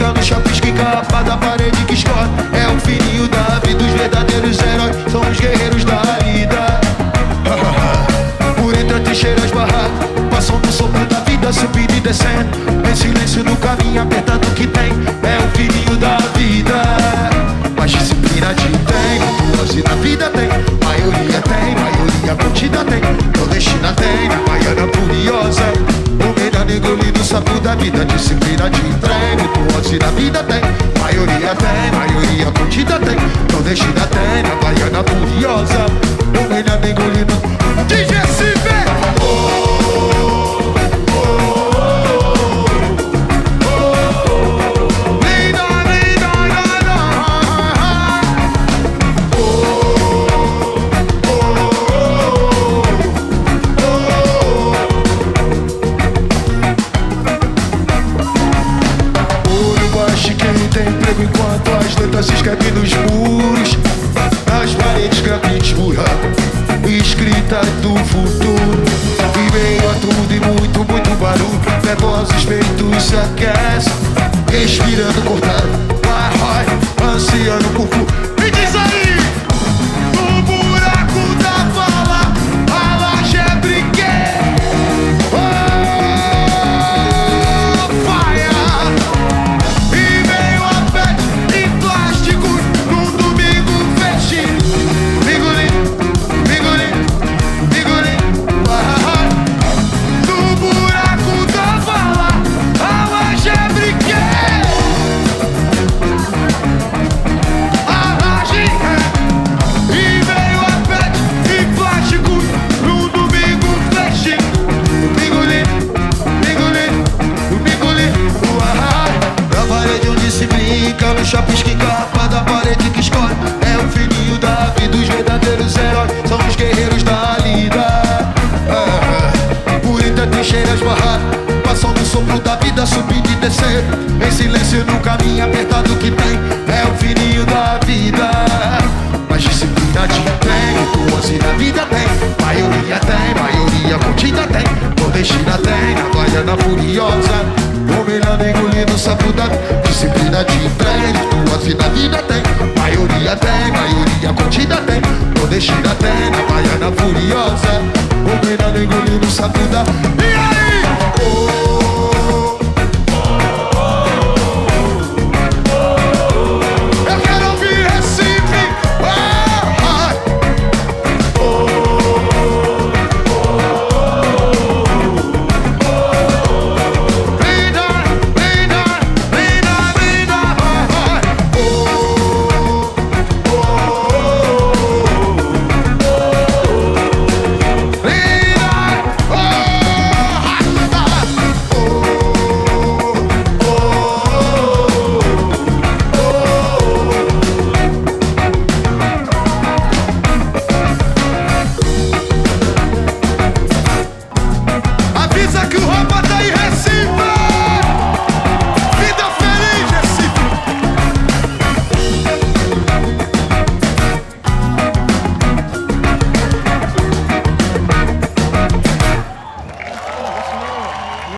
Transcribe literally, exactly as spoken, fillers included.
fica no chapisco, capa da parede que escorre. É o fininho da vida, os verdadeiros heróis são os guerreiros da vida. Por entre as trincheiras barracas, passam no sopro da vida, subindo e descendo. Em silêncio no caminho apertado que tem, é o fininho da vida. Mas disciplina de tem, doze na vida tem, maioria tem, maioria contida tem, nordestina tem, a baiana furiosa, o melhor engolido sapo da vida. Disciplina de treino, doze na vida tem, maioria tem, maioria contida tem, nordestina tem, a baiana furiosa, o melhor engolido. D J Silver! Enquanto as letras se escrevem nos muros, nas paredes grafites buraco, escrita do futuro. E meio a tudo e muito, muito barulho, nervosos feitos se aquecem, respirando cortado, vai, vai, ansiando por furo. Me diz aí! No buraco da fala, a laje é brinquedo. No chapisco, capa da parede que escolhe, é o filhinho da vida, os verdadeiros heróis são os guerreiros da lida. É, por entre as trincheiras barradas, passam no sopro da vida, subindo e descendo. Em silêncio no caminho apertado que tem, é o filhinho da vida. Mas disciplina de treino, doze na vida tem, maioria tem, maioria contida tem, nordestina tem, a baiana furiosa, o melhor engolindo sapo da disciplina de treino, doze na vida tem, maioria tem, maioria contida tem, nordestina tem, a baiana furiosa, o melhor engolindo sapo da